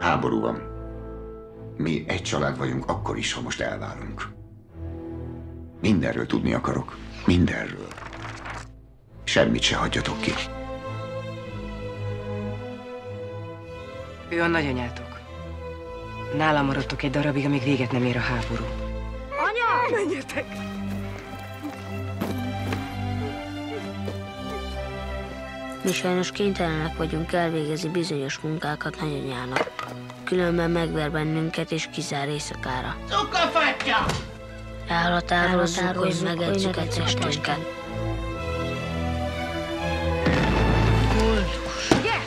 Háború van. Mi egy család vagyunk akkor is, ha most elválunk. Mindenről tudni akarok. Mindenről. Semmit se hagyjatok ki. Ő a nagyanyátok. Nálam maradtok egy darabig, amíg véget nem ér a háború. Anya! Menjetek! Mi sajnos kénytelenek vagyunk elvégezni bizonyos munkákat nagyanyának. Különben megver bennünket és kizár éjszakára. Cukafatja! Elhatározzuk, hogy megedzük a testünket. Koldus! Ugye?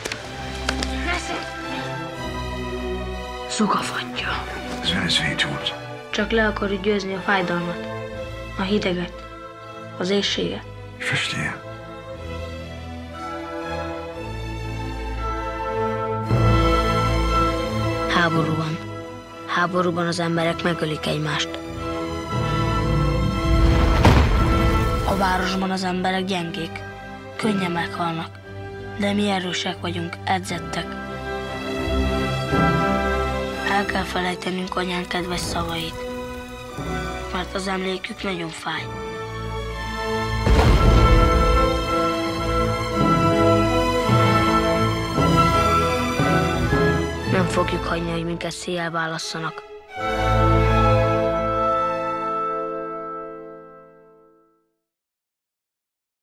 Cukafatja. Csak le akarjuk győzni a fájdalmat, a hideget, az éhséget. Háború van. Háborúban az emberek megölik egymást. A városban az emberek gyengék, könnyen meghalnak, de mi erősek vagyunk, edzettek. El kell felejtenünk anyánk kedves szavait, mert az emlékük nagyon fáj. Nem fogjuk hagyni, hogy minket széjjel válasszanak.